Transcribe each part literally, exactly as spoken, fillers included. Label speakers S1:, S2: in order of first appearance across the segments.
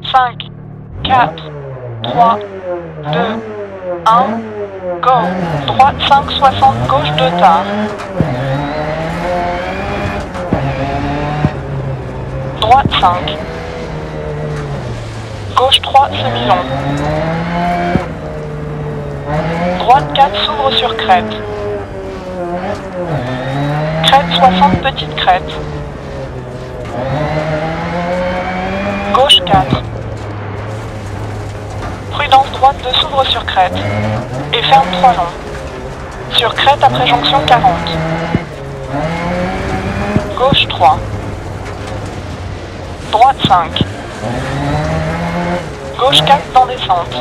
S1: cinq, quatre, trois, deux, un, go. Droite cinq, soixante, gauche deux tard. Droite cinq. Gauche trois, semi-long. Droite quatre, s'ouvre sur crête. Crête soixante, petite crête. Gauche quatre. Prudence, droite deux, s'ouvre sur crête. Et ferme trois longs. Sur crête après jonction quarante. Gauche trois. Droite cinq. Gauche quatre dans descente.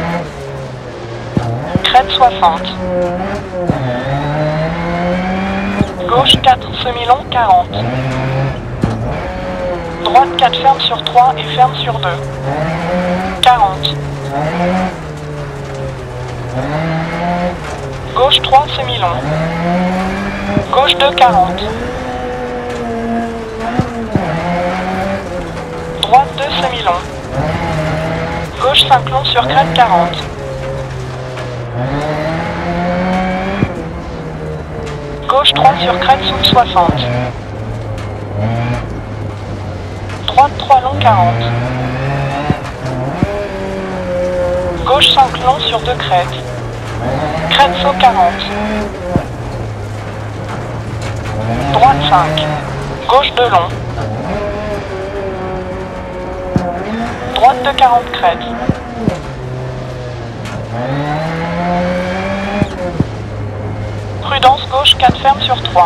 S1: Crête soixante. Gauche quatre, semi-long quarante. Droite quatre, ferme sur trois et ferme sur deux. quarante. Gauche trois, semi-long. Gauche deux, quarante. Droite deux, semi-long. Gauche cinq long sur crête quarante. Gauche trois sur crête sous soixante. Droite trois long quarante. Gauche cinq long sur deux crêtes. Crête saut quarante. Droite cinq. Gauche deux long. Droite deux quarante crête. Prudence, gauche quatre ferme sur trois.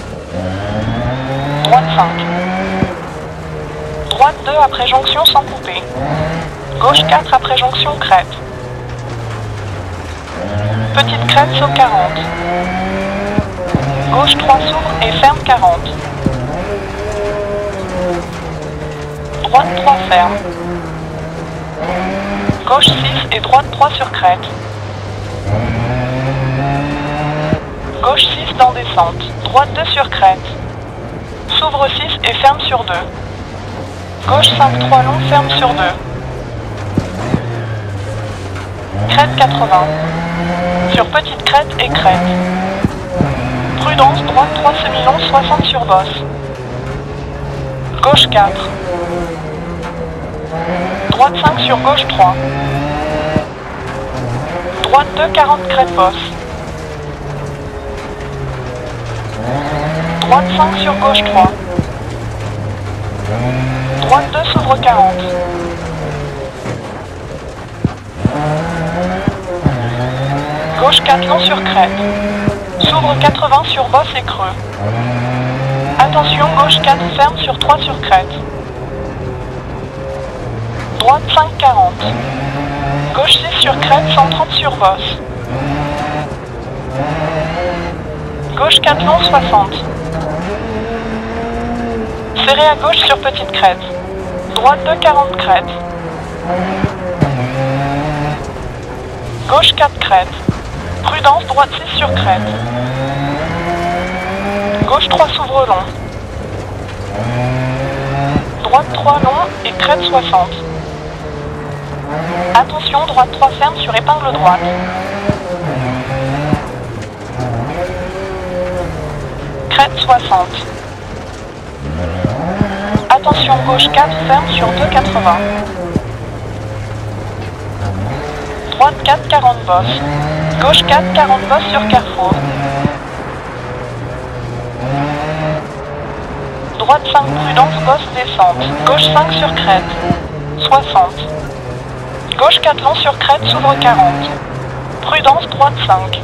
S1: Droite cinq. Droite deux après jonction sans couper. Gauche quatre après jonction crête. Petite crête saut quarante. Gauche trois s'ouvre et ferme quarante. Droite trois ferme. Gauche six et droite trois sur crête. Gauche six dans descente. Droite deux sur crête. S'ouvre six et ferme sur deux. Gauche cinq trois long, ferme sur deux. Crête quatre-vingts. Sur petite crête et crête. Prudence, droite trois semi-long, soixante sur bosse. Gauche quatre. Droite cinq sur gauche trois. Droite deux, quarante crête bosse. Droite cinq sur gauche trois. Droite deux s'ouvre quarante. Gauche quatre long sur crête. S'ouvre quatre-vingts sur bosse et creux. Attention, gauche quatre ferme sur trois sur crête. Droite cinq quarante. Gauche six sur crête, cent trente sur bosse. Gauche quatre long, soixante. Serré à gauche sur petite crête. Droite deux, quarante crête. Gauche quatre crête. Prudence, droite six sur crête. Gauche trois s'ouvre long. Droite trois long et crête soixante. Attention, droite trois ferme sur épingle droite. Crête soixante. Attention, gauche quatre ferme sur deux quatre-vingts. Droite quatre, quarante bosse. Gauche quatre, quarante bosse sur carrefour. Droite cinq, prudence, bosse, descente. Gauche cinq sur crête. soixante. Gauche quatre long sur crête, s'ouvre quarante. Prudence, droite cinq.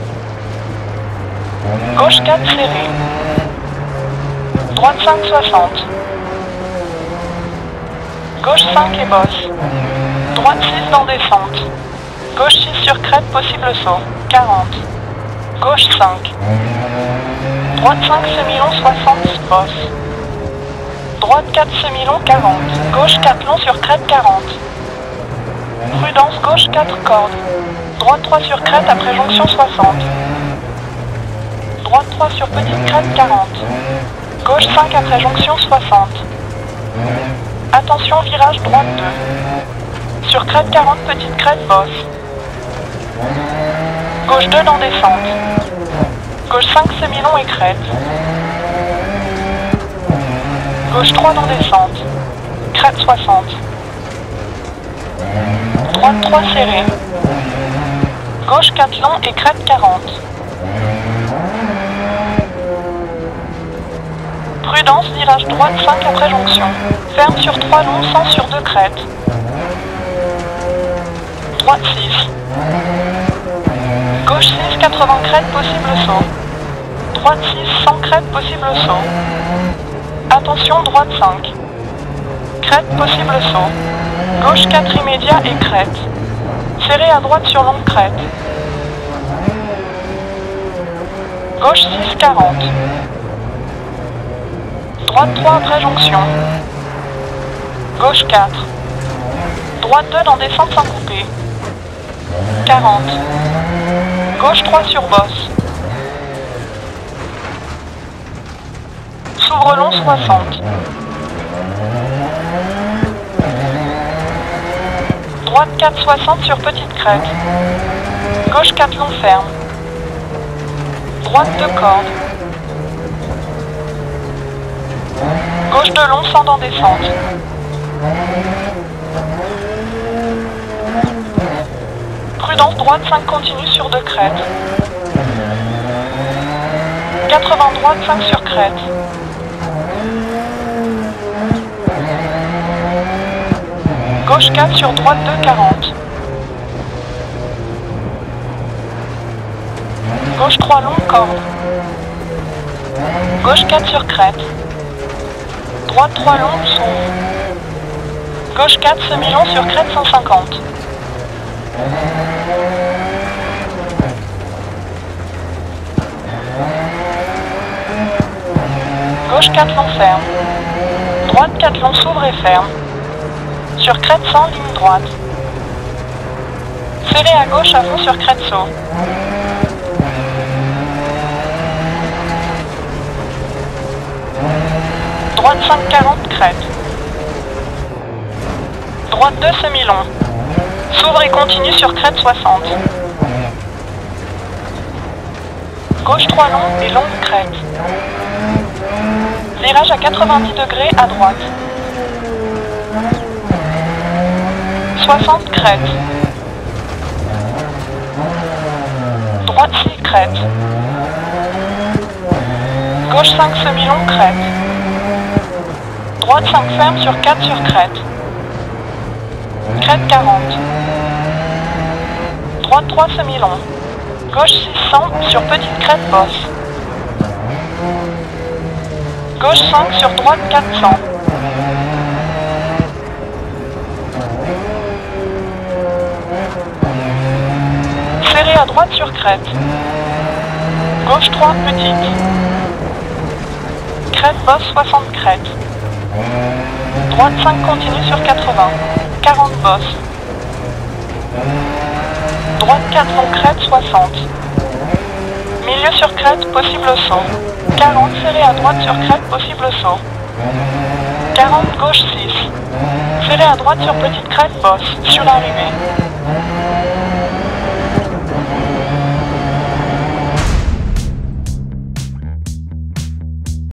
S1: Gauche quatre serré. Droite cinq, soixante. Gauche cinq et bosse. Droite six dans descente. Gauche six sur crête, possible saut. quarante. Gauche cinq. Droite cinq semi-long, soixante, bosse. Droite quatre semi-long, quarante. Gauche quatre long sur crête, quarante. Prudence, gauche quatre corde. Droite trois sur crête après jonction, soixante. Droite trois sur petite crête, quarante. Gauche cinq après jonction, soixante. Attention, virage droite deux. Sur crête quarante, petite crête, bosse. Gauche deux dans descente. Gauche cinq, semi-long et crête. Gauche trois dans descente. Crête soixante. Droite trois serré. Gauche quatre long et crête quarante. Prudence, virage droite cinq après jonction. Ferme sur trois longs, cent sur deux crêtes. Droite six. Gauche six, quatre-vingts crête, possible saut. Droite six, cent crête, possible saut. Attention, droite cinq. Crête, possible saut. Gauche quatre immédiat et crête. Serré à droite sur longue crête. Gauche six, quarante. Droite trois après jonction. Gauche quatre. Droite deux dans descente sans couper. quarante. Gauche trois sur bosse. S'ouvre long soixante. Droite quatre soixante sur petite crête. Gauche quatre long ferme. Droite deux cordes. Gauche deux long cent dans descente. Prudence droite cinq continue sur deux crêtes. quatre-vingts droite cinq sur crête. Gauche quatre sur droite deux, quarante. Gauche trois long corde. Gauche quatre sur crête. Droite trois long s'ouvre. Gauche quatre semi-long sur crête cent cinquante. Gauche quatre long ferme. Droite quatre long s'ouvre et ferme. Sur crête cent, ligne droite. Serré à gauche à fond sur crête saut. Droite cinq quarante, crête. Droite deux semi-long. S'ouvre et continue sur crête soixante. Gauche trois long et longue crête. Virage à quatre-vingt-dix degrés à droite. soixante crête. Droite six crête. Gauche cinq semi-long crête. Droite cinq ferme sur quatre sur crête. Crête quarante. Droite trois semi-long. Gauche six cents sur petite crête bosse. Gauche cinq sur droite quatre cents. Serré à droite sur crête. Gauche trois petite. Crête bosse soixante crête. Droite cinq continue sur quatre-vingts. quarante bosse. Droite quatre long crête soixante. Milieu sur crête, possible saut. quarante serré à droite sur crête, possible saut. quarante gauche six. Serré à droite sur petite crête, bosse. Sur l'arrivée.